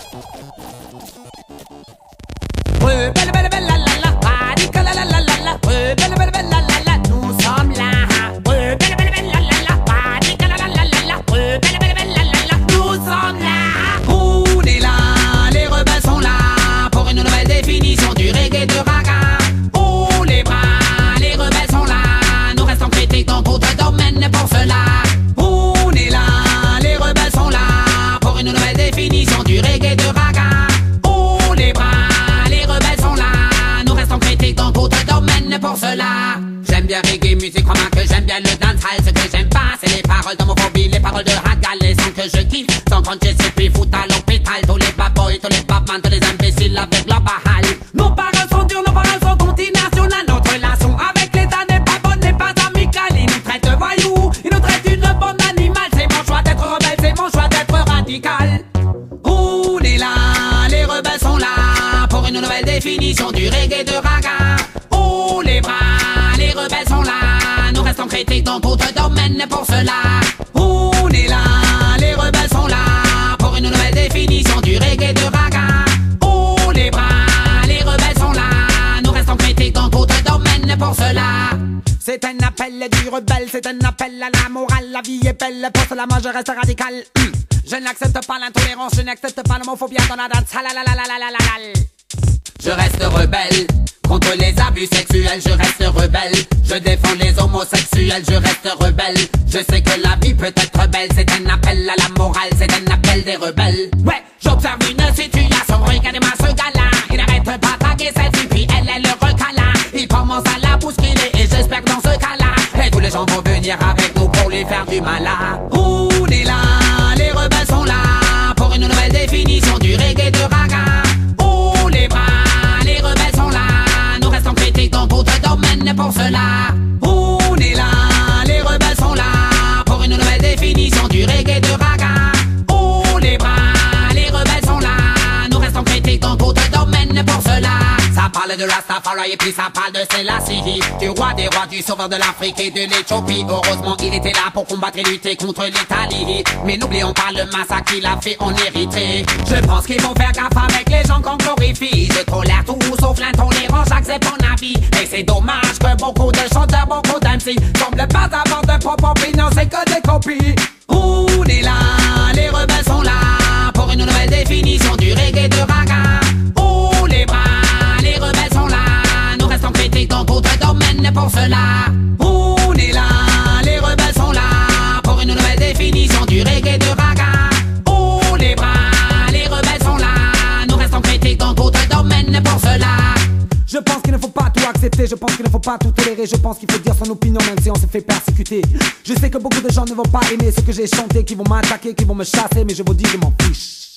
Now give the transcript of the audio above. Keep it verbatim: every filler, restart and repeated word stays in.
Rebelle, belle, belle, la la la, radical, la la la la la, rebelle, belle, belle, la la la, nous sommes là. Rebelle, belle, belle, la la la, radical, la la la la, rebelle, belle, belle, la la la, nous sommes là. On est là, les rebelles sont là, pour une nouvelle définition du reggae de raga. Oh les bras, les rebelles sont là, nous restons critiques dans d'autres domaines pour cela. On est là, les rebelles sont là, pour une nouvelle définition du reggae de raga. Oh les bras, dans d'autres domaines pour cela. J'aime bien reggae musique, crois-moi que j'aime bien le dancehall. Ce que j'aime pas, c'est les paroles d'homophobie, les paroles de ragal, les sons que je kiffe. Sans quand j'ai puis fout à l'hôpital, tous les bad boys, tous les babans, tous les imbéciles avec leur bahal. Nos paroles sont dures, nos paroles sont continentales. Notre relation avec l'État n'est pas bonne, n'est pas amicale. Ils nous traitent de voyous, ils nous traitent d'une bonne animale. C'est mon choix d'être rebelle, c'est mon choix d'être radical. On est là, les rebelles sont là, pour une nouvelle définition du reggae de raga. Oh les bras, les rebelles sont là, nous restons critiques dans d'autres domaines pour cela. On est là, les rebelles sont là, pour une nouvelle définition du reggae de raga. Oh les bras, les rebelles sont là, nous restons critiques dans d'autres domaines pour cela. C'est un appel du rebelle, c'est un appel à la morale. La vie est belle, pour cela moi je reste radical. Je n'accepte pas l'intolérance, je n'accepte pas l'homophobie dans la danse. Je reste rebelle contre les abus sexuels, je reste rebelle. Je défends les homosexuels, je reste rebelle. Je sais que la vie peut être belle, c'est un appel à la morale, c'est un appel des rebelles. Ouais, j'observe une situation, regardez-moi ce gars-là. Il n'arrête pas taguer cette fille, puis elle, elle le recala. Il commence à la bousculer et j'espère que dans ce cas-là, et tous les gens vont venir avec nous pour lui faire du mal. On est là, les rebelles sont là, pour une nouvelle définition du reggae de raga. Oh les bras, les rebelles sont là, nous restons critiques dans d'autres domaines pour cela. On est là, les rebelles sont là, pour une nouvelle définition du reggae de raga. Oh les bras, les rebelles sont là, nous restons critiques dans d'autres domaines pour cela. Ça parle de Rastafari et puis ça parle de Selassie, du roi des rois, du sauveur de l'Afrique et de l'Éthiopie. Heureusement il était là pour combattre et lutter contre l'Italie. Mais n'oublions pas le massacre qu'il a fait en Érythrée. Je pense qu'il faut faire gaffe avec les gens qu'on glorifie. Je tolère tout sauf l'intolérance, j'accepte mon avis. Et c'est dommage que beaucoup de chanteurs, beaucoup d'M C semblent pas avoir de propre opinion, c'est que des copies. On est là, les rebelles sont là, pour une nouvelle définition du reggae de raga. Oh les bras, les rebelles sont là, nous restons critiques dans d'autres domaines pour cela. On est là, les rebelles sont là, pour une nouvelle définition du reggae de raga. Oh les bras, les rebelles sont là, nous restons critiques dans d'autres domaines pour cela. Je pense qu'il ne faut pas tout accepter, je pense qu'il ne faut pas tout tolérer. Je pense qu'il faut dire son opinion même si on se fait persécuter. Je sais que beaucoup de gens ne vont pas aimer ce que j'ai chanté, qui vont m'attaquer, qui vont me chasser, mais je vous dis je m'en fiche.